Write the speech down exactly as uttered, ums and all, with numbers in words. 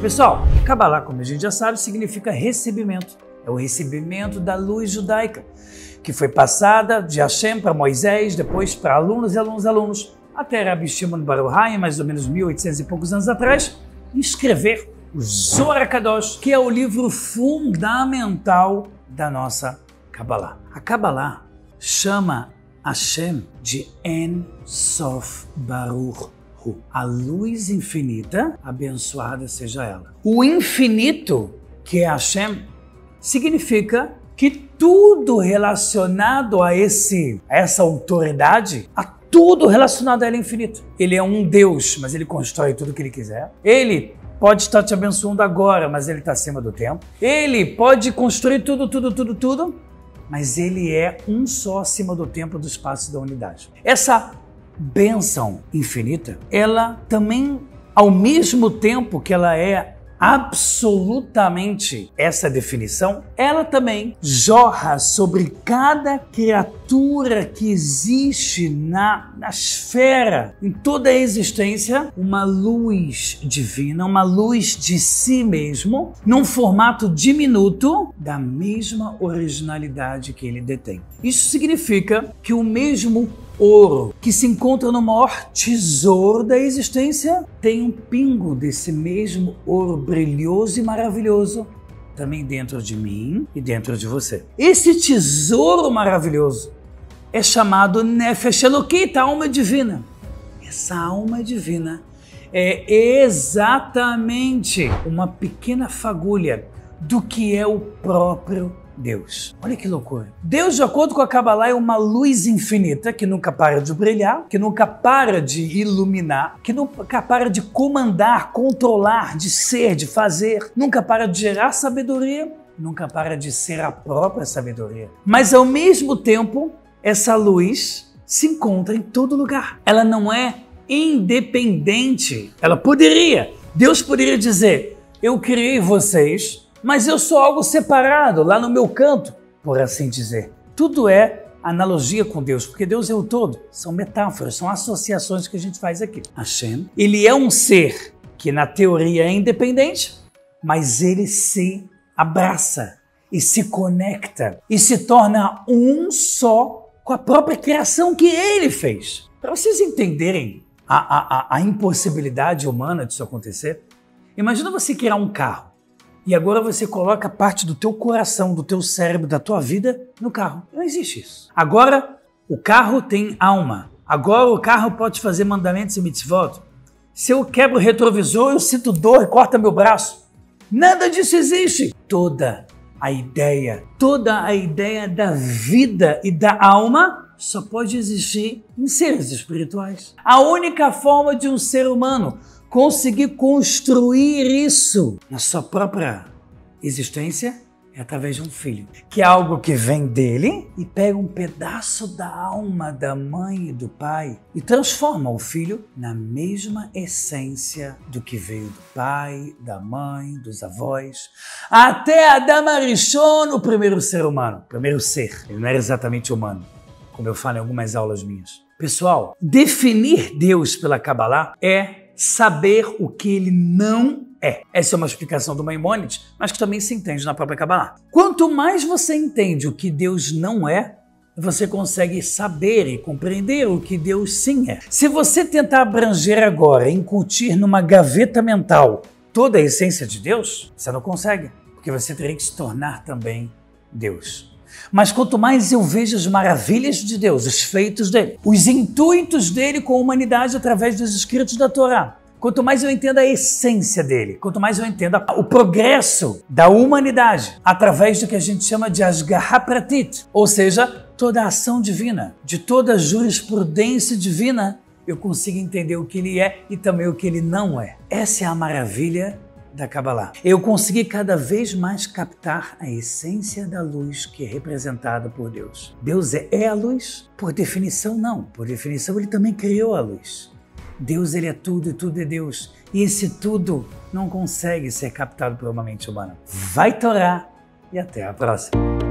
Pessoal, Kabbalah, como a gente já sabe, significa recebimento. É o recebimento da luz judaica, que foi passada de Hashem para Moisés, depois para alunos e alunos alunos, até Rabbi Shimon Bar Yochai, mais ou menos mil e oitocentos e poucos anos atrás, escrever o Zohar HaKadosh, que é o livro fundamental da nossa Kabbalah. A Kabbalah chama Hashem de En Sof Baruch Hu, a luz infinita, abençoada seja ela. O infinito, que é Hashem, significa que tudo relacionado a, esse, a essa autoridade, a tudo relacionado a ele é infinito. Ele é um Deus, mas ele constrói tudo o que ele quiser. Ele pode estar te abençoando agora, mas ele está acima do tempo. Ele pode construir tudo, tudo, tudo, tudo, mas ele é um só acima do tempo, do espaço e da unidade. Essa bênção infinita, ela também, ao mesmo tempo que ela é absolutamente essa definição, ela também jorra sobre cada criatura que existe na, na esfera, em toda a existência, uma luz divina, uma luz de si mesmo, num formato diminuto da mesma originalidade que ele detém. Isso significa que o mesmo ouro que se encontra no maior tesouro da existência tem um pingo desse mesmo ouro brilhoso e maravilhoso também dentro de mim e dentro de você. Esse tesouro maravilhoso é chamado Nefesh Elokit, a alma divina. Essa alma divina é exatamente uma pequena fagulha do que é o próprio Deus. Olha que loucura. Deus, de acordo com a Kabbalah, é uma luz infinita que nunca para de brilhar, que nunca para de iluminar, que nunca para de comandar, controlar, de ser, de fazer, nunca para de gerar sabedoria, nunca para de ser a própria sabedoria. Mas, ao mesmo tempo, essa luz se encontra em todo lugar. Ela não é independente. Ela poderia. Deus poderia dizer, eu criei vocês, mas eu sou algo separado, lá no meu canto, por assim dizer. Tudo é analogia com Deus, porque Deus é o todo. São metáforas, são associações que a gente faz aqui. Hashem, ele é um ser que na teoria é independente, mas ele se abraça e se conecta e se torna um só com a própria criação que ele fez. Para vocês entenderem a, a, a, a impossibilidade humana disso acontecer, imagina você criar um carro. E agora você coloca parte do teu coração, do teu cérebro, da tua vida no carro. Não existe isso. Agora o carro tem alma. Agora o carro pode fazer mandamentos e mitzvot. Se eu quebro o retrovisor, eu sinto dor e corta meu braço. Nada disso existe. Toda a ideia, toda a ideia da vida e da alma só pode existir em seres espirituais. A única forma de um ser humano conseguir construir isso na sua própria existência é através de um filho, que é algo que vem dele e pega um pedaço da alma da mãe e do pai e transforma o filho na mesma essência do que veio do pai, da mãe, dos avós, até Adam Arishon, o primeiro ser humano, o primeiro ser. Ele não era exatamente humano, como eu falo em algumas aulas minhas. Pessoal, definir Deus pela Kabbalah é saber o que ele não é. Essa é uma explicação do Maimônides, mas que também se entende na própria Kabbalah. Quanto mais você entende o que Deus não é, você consegue saber e compreender o que Deus sim é. Se você tentar abranger agora, incutir numa gaveta mental toda a essência de Deus, você não consegue, porque você teria que se tornar também Deus. Mas quanto mais eu vejo as maravilhas de Deus, os feitos dele, os intuitos dele com a humanidade através dos escritos da Torá, quanto mais eu entendo a essência dele, quanto mais eu entendo o progresso da humanidade através do que a gente chama de Ashgaha Pratit, ou seja, toda a ação divina, de toda a jurisprudência divina, eu consigo entender o que ele é e também o que ele não é. Essa é a maravilha da Kabbalah. Eu consegui cada vez mais captar a essência da luz que é representada por Deus. Deus é, é a luz? Por definição, não. Por definição, ele também criou a luz. Deus, ele é tudo e tudo é Deus. E esse tudo não consegue ser captado por uma mente humana. Vai Torá e até a próxima.